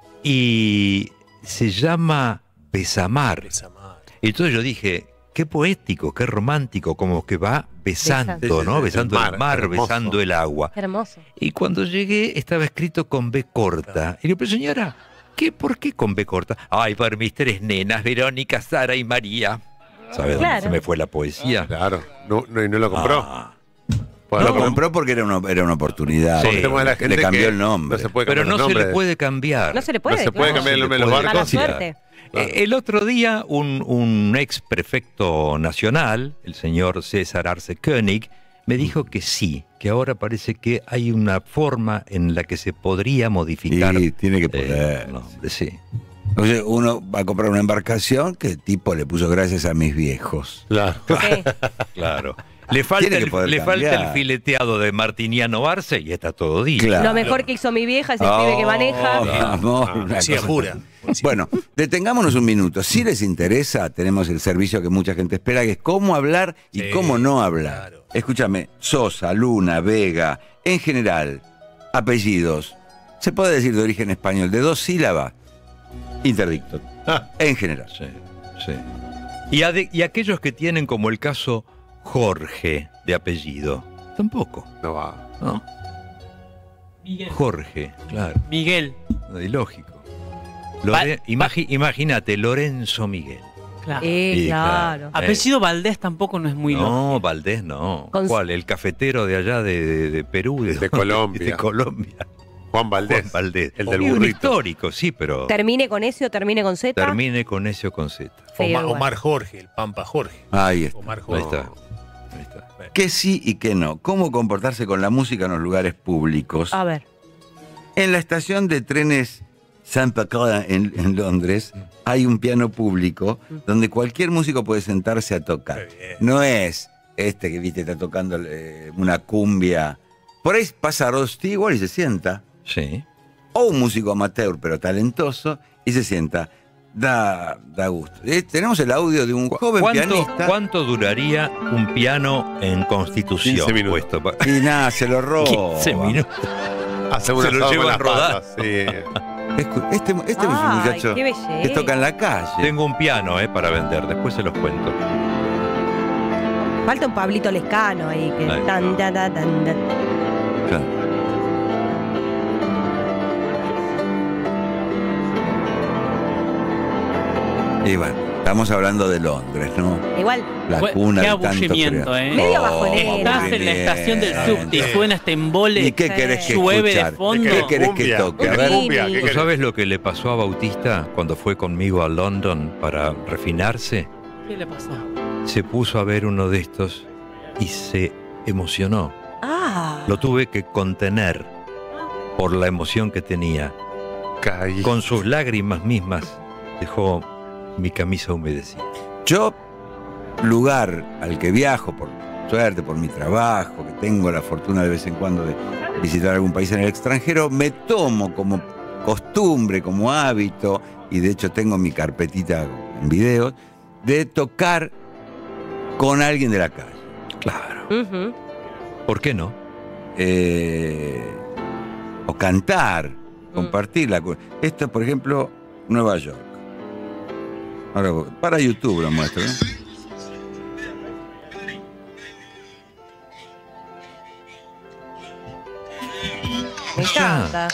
Y se llama Besamar. Besamar. Y entonces yo dije, qué poético, qué romántico, como que va besando, Besando. ¿no? Sí, sí, sí, Besando el el mar, mar, hermoso. besando el agua. Qué hermoso. Y cuando llegué estaba escrito con B corta. Y le dije, señora, ¿qué, ¿por qué con B corta? Ay, por mis tres nenas, Verónica, Sara y María. ¿Sabes dónde Claro. se me fue la poesía? Claro. No, no, y no lo compró. Ah. Pues Lo lo compró porque era una, era una oportunidad. Sí. Le- El tema de la gente le cambió que el nombre. No se puede Pero cambiar no el se nombre. le puede cambiar. No se le puede. No se puede claro. cambiar el nombre de los puede. Mala barcos. suerte. Eh, El otro día, un, un ex prefecto nacional, el señor César Arce König, me dijo que sí, que ahora parece que hay una forma en la que se podría modificar. Y tiene que eh, poder. el nombre, sí. O sea, uno va a comprar una embarcación que el tipo le puso gracias a mis viejos. Claro. Sí. Claro. Le falta, Tiene que el, poder le falta cambiar. el fileteado de Martiniano Arce y está todo dicho. Claro. Lo mejor que hizo mi vieja es el pibe que maneja. Oh, amor, Ah, una poesía cosa- pura. Poesía. Bueno, detengámonos un minuto. Si les interesa, tenemos el servicio que mucha gente espera, que es cómo hablar y Sí, cómo no hablar. claro. Escúchame, Sosa, Luna, Vega, en general, apellidos, se puede decir de origen español, de dos sílabas, interdicto, Ah. en general. Sí, sí. Y, ade- y aquellos que tienen como el caso Jorge de apellido, tampoco, No va. ¿no? Miguel. Jorge, claro, Miguel. ilógico. Lore- Va- imagi- imagínate, Lorenzo Miguel. Claro. Eh, Sí, claro. Apellido Valdés tampoco no es muy No, lógico. Valdés no. Con- ¿Cuál? El cafetero de allá de, de- de Perú. De dónde? Colombia. De Colombia. Juan Valdés. Juan Valdés. El del Y un burrito. histórico, sí, pero Termine con S o termine con Z. termine con S o con Z. Feo Omar, igual. Omar Jorge, el Pampa Jorge. Ahí está. Omar Ahí Jorge. está. Ahí está. ¿Qué sí y qué no? ¿Cómo comportarse con la música en los lugares públicos? A ver. En la estación de trenes Saint Pancras en, en Londres hay un piano público donde cualquier músico puede sentarse a tocar. Qué bien. No es este que viste está tocando eh, una cumbia. Por ahí pasa Rod Stewart y se sienta. Sí. O un músico amateur pero talentoso y se sienta. Da, da gusto. Eh, tenemos el audio de un joven ¿Cuánto, pianista. ¿Cuánto duraría un piano en Constitución? quince minutos. puesto pa- Y nada, se lo roba. quince minutos. Hace una Se lo asado con llevan las rodado. patas, sí. Escu- Este, este es un Ay, muchacho qué que belleza. toca en la calle. Tengo un piano eh, para vender, después se los cuento. Falta un Pablito Lescano ahí. Que Ahí. tan, tan, tan, tan, tan. Claro. Y bueno, estamos hablando de Londres, ¿no? Igual. La Fue- cuna qué de tanto aburrimiento, frío. ¿eh? Medio Oh, bajonera. Estás en la estación del subte y suena este embole. ¿Y qué querés que llueve de escuchar? fondo. ¿Qué querés que Cumbia. toque? A Un ver, Cumbia, ¿qué Rini. ¿Tú querés? sabes lo que le pasó a Bautista cuando fue conmigo a London para refinarse? ¿Qué le pasó? Se puso a ver uno de estos y se emocionó. Ah. Lo tuve que contener por la emoción que tenía. Caí. Con sus lágrimas mismas dejó mi camisa humedecida. yo, lugar al que viajo, por suerte, por mi trabajo, que tengo la fortuna de vez en cuando de visitar algún país en el extranjero, me tomo como costumbre, como hábito, y de hecho tengo mi carpetita en videos, de tocar con alguien de la calle. Claro. Ujú. ¿Por qué no? Eh, o cantar, compartir la cu- Esto, por ejemplo, Nueva York. Ahora, para YouTube lo muestro, ¿no? Me encanta.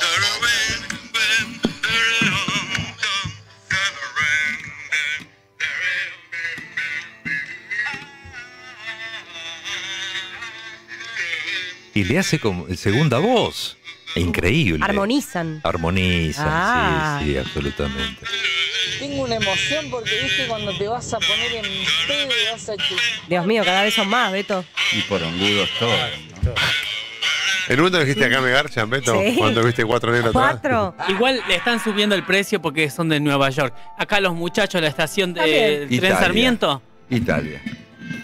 Y le hace como segunda voz. Increíble. Armonizan. Armonizan, Ah. sí, sí, absolutamente. Tengo una emoción porque viste cuando te vas a poner en pedo y vas a chupar. Dios mío, cada vez son más, Beto. Y por hongudos todos. ¿En un momento dijiste acá me garchan, Beto? Sí. Cuando viste cuatro negros atrás. Cuatro. Igual le están subiendo el precio porque son de Nueva York. Acá los muchachos de la estación de También. Tren Italia. Sarmiento. Italia.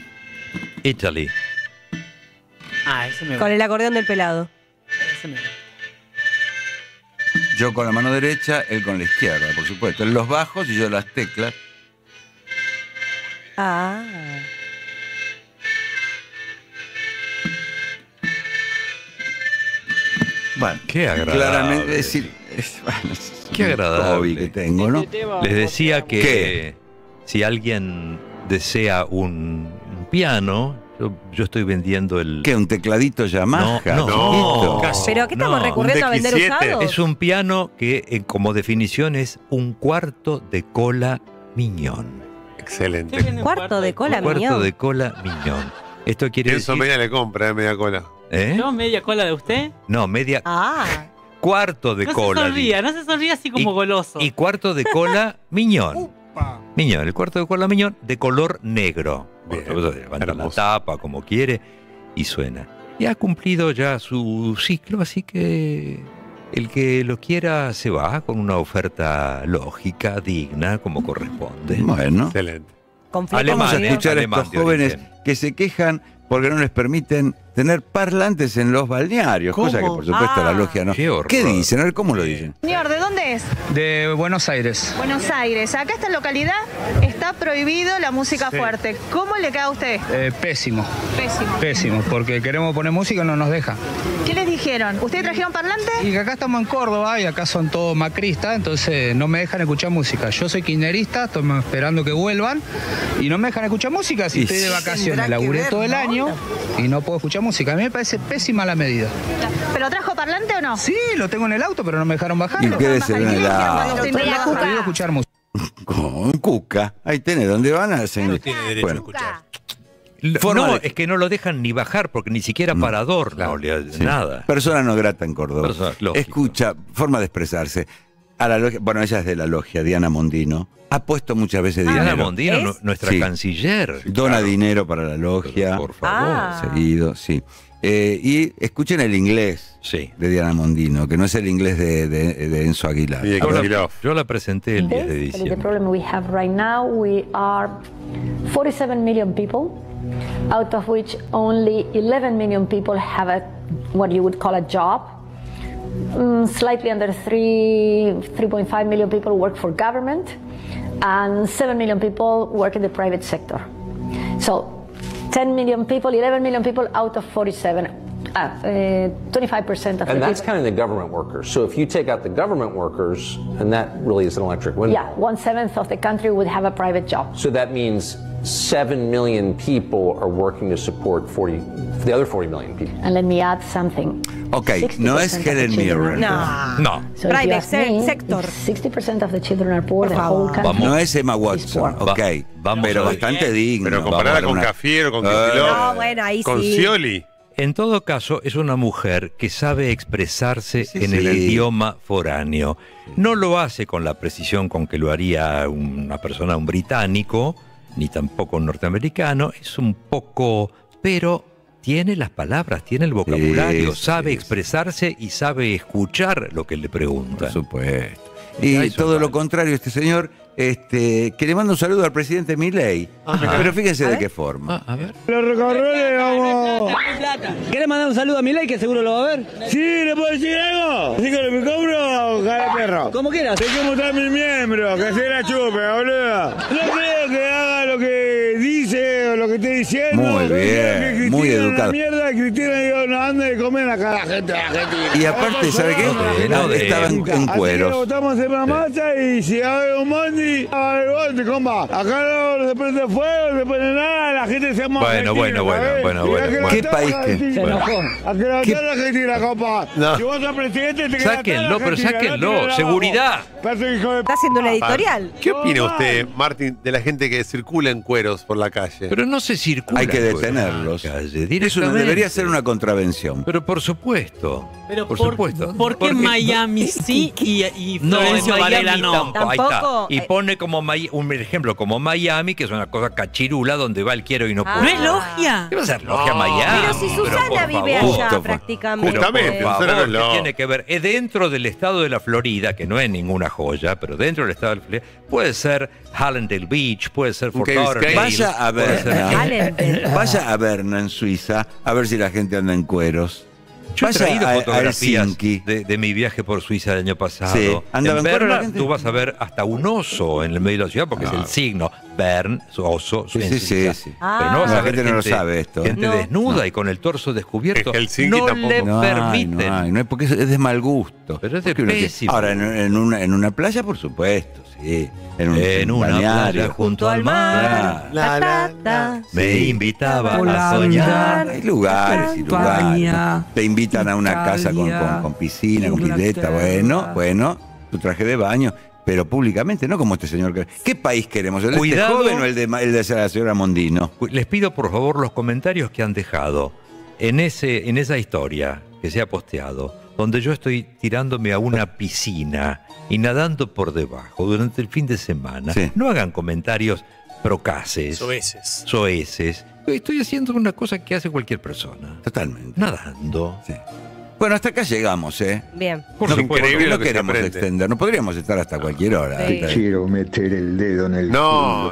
Italy. Ah, ese me Con el acordeón del pelado. ese me gusta. Yo con la mano derecha, él con la izquierda, por supuesto. Él los bajos y yo las teclas. Ah. Bueno, qué agradable. Claramente, es decir, es, bueno, es Qué un agradable hobby que tengo, ¿no? Les decía que ¿Qué? si alguien desea un, un piano, yo, yo estoy vendiendo el... ¿Qué? ¿Un tecladito Yamaha? No, no, chiquito? ¿Pero qué estamos recurriendo a vender usados? Es un piano que, eh, como definición, es un cuarto de cola miñón. Excelente. Un cuarto de cola Un cuarto miñón. de cola miñón. Esto quiere Pienso decir... media le compra, eh, media cola. ¿Eh? ¿No? ¿Media cola de usted? No, media... Ah. Cuarto de no cola. se sonría, digo. no se sonría así como Y- goloso. Y cuarto de cola miñón. Miñón, el cuarto de cola miñón de color negro. Bien, Bueno, levanta la hermoso. tapa como quiere y suena. Y ha cumplido ya su ciclo, así que el que lo quiera se va con una oferta lógica, digna, como corresponde. Bueno. Excelente. Alemán, Vamos a ¿eh? escuchar a Alemán estos de jóvenes origen. que se quejan porque no les permiten tener parlantes en los balnearios, ¿Cómo? cosa que por supuesto Ah. la logia no. Qué horror. ¿Qué dicen? A ver, ¿cómo lo dicen? Señor, ¿de dónde es? De Buenos Aires. Buenos Aires. Acá esta localidad está prohibido la música Sí. fuerte. ¿Cómo le queda a usted? Eh, pésimo. Pésimo. Pésimo, porque queremos poner música y no nos deja. ¿Qué les dijeron? ¿Ustedes trajeron parlante? Y que acá estamos en Córdoba y acá son todos macristas, entonces no me dejan escuchar música. Yo soy kirchnerista, estoy esperando que vuelvan y no me dejan escuchar música. Si Y estoy de sí. vacaciones, Tendrá que laburé ver, todo el ¿no? año y no puedo escuchar música. A mí me parece pésima la medida. ¿Pero trajo parlante o no? Sí, lo tengo en el auto, pero no me dejaron bajarlo. ¿Y qué de ser en el auto? Estoy Estoy bajo. prohibido escuchar música. Como un cuca. Ahí tenés, ¿dónde van a hacer? No tiene derecho Bueno, a escuchar. Lo- Forma no, de- es que no lo dejan ni bajar, porque ni siquiera para adorno, le- sí. nada. Persona no grata en Córdoba. Persona- lógico. Escucha, forma de expresarse. A la logia, bueno, ella es de la logia, Diana Mondino. Ha puesto muchas veces dinero. Diana Mondino, ¿Es? nu- nuestra Sí. canciller. Dona Claro. dinero para la logia. Pero por favor. Ah. Seguido, sí. Eh, y escuchen el inglés Sí. de Diana Mondino, que no es el inglés de, de- de Enzo Aguilar. Y de Yo la, Kirchhoff. yo la presenté el diez de Basically, the diciembre. problem we have right now, we are forty-seven million people, out of which only eleven million people have a what you would call a job. Mm, slightly under three, three point five million people work for government, and seven million people work in the private sector. So, ten million people, eleven million people out of forty-seven. Uh, uh, twenty-five percent of And the that's people. counting the government workers. So if you take out the government workers, and that really is an electric window. Yeah, one seventh of the country would have a private job. So that means seven million people are working to support forty, the other forty million people. And let me add something. Ok, no es Helen Mirren. No. No. So if you Private ask me, sector. if sixty percent of the children are poor, the whole country. Vamos. No es Emma Watson, poor. ok. vamos pero a ver. bastante digno. Pero Vamos comparada a ver con una- Cafiero, con Eh, Kicillof, No, bueno, ahí con sí. Scioli. En todo caso, es una mujer que sabe expresarse Sí, en sí. el idioma foráneo. No lo hace con la precisión con que lo haría una persona, un británico, ni tampoco un norteamericano. Es un poco... pero tiene las palabras, tiene el vocabulario, Sí, sabe sí, expresarse y sabe escuchar lo que le preguntan. Por supuesto. Ya Y eso todo vale. lo contrario, este señor, este, que le manda un saludo al presidente Milei. Pero fíjense de qué forma. Ah, a ver. Los recorridos, vamos. ¿Querés mandar un saludo a Milei que seguro lo va a ver? Sí, ¿le puedo decir algo? ¿Así que me cobro o cara de perro? Como quieras. Hay que mostrar mi miembro, que se la chupe, boludo. No creo que haga lo que dice o lo que esté diciendo. Muy Yo creo que bien, muy Cristina es una educado. mierda, Cristina digo, no anda de comer acá a la gente de Argentina. Y aparte, ¿sabe qué? No de- Estaba en, en Así que cueros. votamos en la masa y si hay un bondi, haga el bondi, compa. Acá no se prende fuego, no se prende nada, la gente se llama Bueno, bueno, bueno, bueno, bueno. ¿Qué país que- Se enojó. A que la ¿Qué- la Argentina, compa. No. Si vos sos presidente, te quedás Sáquenlo, atrás, pero Argentina, sáquenlo. no te quedás Seguridad. abajo. Pedazo de hijo de Está haciendo una editorial. ¿Qué opina usted, Martín, de la gente que circula en cueros por la calle? Pero no se circula. Hay que por la detenerlos. calle, Eso no directamente. debería ser una contravención. Pero por supuesto. Pero por, por, supuesto. ¿por qué Porque- Miami sí y, y No, en Florencio Varela Miami no? tampoco. Ahí está. Tampoco. Y pone como Mai- un ejemplo como Miami, que es una cosa cachirula donde va el quiero y no puedo. ¿No es logia? ¿Qué va a ser logia No. Miami? Pero si Susana por vive favor. allá Justo, prácticamente. Pero por Justamente, favor, Susana no es ¿qué lo- tiene que ver? Es dentro del estado de la Florida, que no es ninguna joya, pero dentro del estado de la Florida, puede ser Hallandale Beach, puede ser Fort Key Lauderdale. Biscayne. Vaya a puede ver, ser- Hallandale. vaya a Berna en Suiza, a ver si la gente anda en cueros. Yo he Vaya traído a- a fotografías Helsinki. de, de mi viaje por Suiza el año pasado. Sí. ¿Andaba En en cuero la Berna gente? tú vas a ver hasta un oso en el medio de la ciudad porque es el signo. Bern, su oso, Sí, en sí, Suiza. sí, sí. Pero no vas La a ver gente no lo gente, sabe esto. gente No. desnuda No. y con el torso descubierto. En Helsinki no tampoco. le No hay, permiten. no hay, no hay, porque es, es de mal gusto. Pero es de Porque uno tiene- pésimo. Ahora, en, en una, en una playa, por supuesto, sí. En, un, En una balneario. playa junto al mar, La, la, la. me invitaba Hola, a soñar. Hay lugares y lugares. España, Te invitan a una casa con, Italia, con, con piscina, con pileta. Inglaterra. Bueno, bueno, tu traje de baño. Pero públicamente, no como este señor. que- ¿Qué país queremos? ¿El de este Cuidado. joven o el de, el de la señora Mondino? Les pido por favor los comentarios que han dejado en, ese, en esa historia que se ha posteado, donde yo estoy tirándome a una piscina y nadando por debajo durante el fin de semana. Sí. No hagan comentarios procaces, Soeces. soeces. Estoy haciendo una cosa que hace cualquier persona. Totalmente. Nadando. Sí. Bueno, hasta acá llegamos, ¿eh? Bien. Por no, supuesto. increíble no lo que se queremos aprende. extender, no podríamos estar hasta cualquier hora. Sí. Ahorita- Quiero meter el dedo en el No,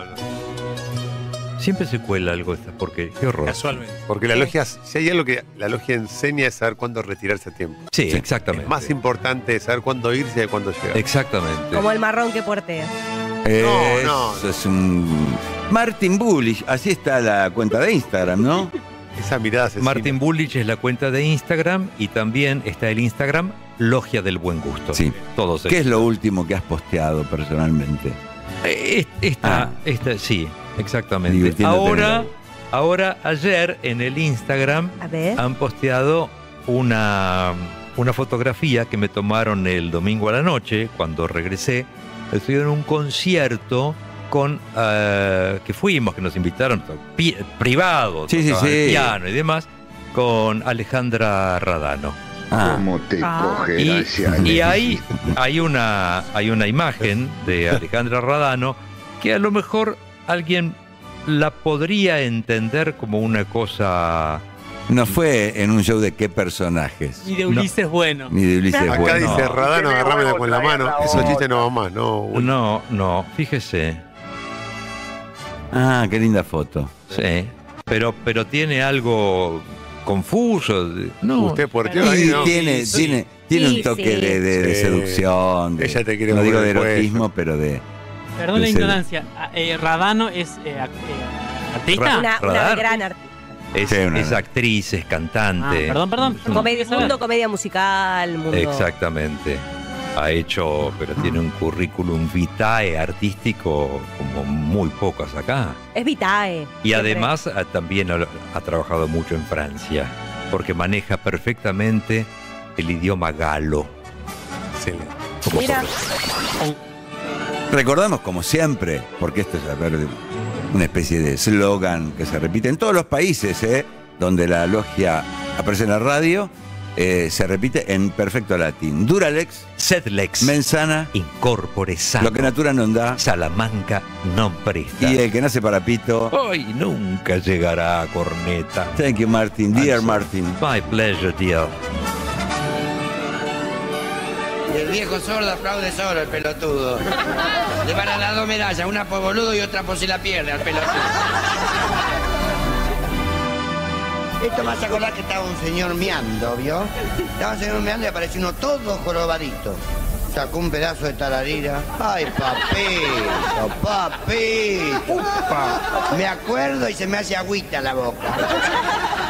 Siempre se cuela algo de estas porque qué horror. Casualmente. porque la logia, si hay algo que la logia enseña es saber cuándo retirarse a tiempo. Sí, Sí. exactamente. Es más importante saber cuándo irse y de cuándo llegar. Exactamente. Como el marrón que puertea. Eso No, no. es un... Martin Bullish, así está la cuenta de Instagram, ¿no? Esa mirada asesina. Martin Bullich es la cuenta de Instagram y también está el Instagram Logia del Buen Gusto. Sí. Todos ¿Qué ellos. es lo último que has posteado personalmente? Eh, Esta, Ah. esta, sí, exactamente. Divirtiéndote en Ahora, el- ahora, ayer en el Instagram A ver. han posteado una, una fotografía que me tomaron el domingo a la noche cuando regresé. Estoy en un concierto con eh, que fuimos, que nos invitaron pi- privado, Sí, sí, tocaban el sí. piano y demás, con Alejandra Radano. Ah, ¿Cómo te Ah. cogerá Y, ese y Alex? ahí hay una, hay una imagen de Alejandra Radano que a lo mejor alguien la podría entender como una cosa... no fue en un show de qué personajes. Y de Ulises Bueno. Ni de Ulises Acá Bueno. dice Radano, agarrámela con la mano. Esos chistes no van más, ¿no? No, no, fíjese. Ah, qué linda foto. Sí, pero, pero tiene algo confuso. No, Usted puerteó ahí, Y ¿no? tiene, Sí, tiene, tiene Sí, un toque sí. de, de- de Sí. seducción. de- Ella te quiere no digo de mover el erotismo, cuello. pero de... Perdón la Ese- ignorancia. Ah, eh, ¿Radano es eh, ac- eh, artista? Ra- Una, una Radar. gran artista. es, Sí, una- es actriz, es Ah, cantante. perdón, perdón. perdón. Comedia, ¿Saber? mundo comedia musical, mundo. Exactamente. Ha hecho, pero tiene un currículum vitae artístico como muy pocas acá. Es Vitae. Y siempre. además ah, también ha, ha trabajado mucho en Francia, porque maneja perfectamente el idioma galo. Excelente. Como Mira. por- Recordamos, como siempre, porque esto es a ver, una especie de eslogan que se repite en todos los países, ¿eh? Donde la logia aparece en la radio, eh, se repite en perfecto latín. Duralex, Sed lex mensana, incorpore sano, lo que natura non da, Salamanca non presta. y el que nace para pito. Hoy nunca llegará a corneta. Thank you, Martin. Dear I'm Martin. My pleasure, dear. Y el viejo sordo aplaude solo, el pelotudo. Le van a dar dos medallas, una por boludo y otra por si la pierde al pelotudo. Esto me hace acordar que estaba un señor meando, ¿vio? Estaba un señor meando y apareció uno todo jorobadito. Sacó un pedazo de tararira. ¡Ay, papito, papito! Pa- Me acuerdo y se me hace agüita la boca.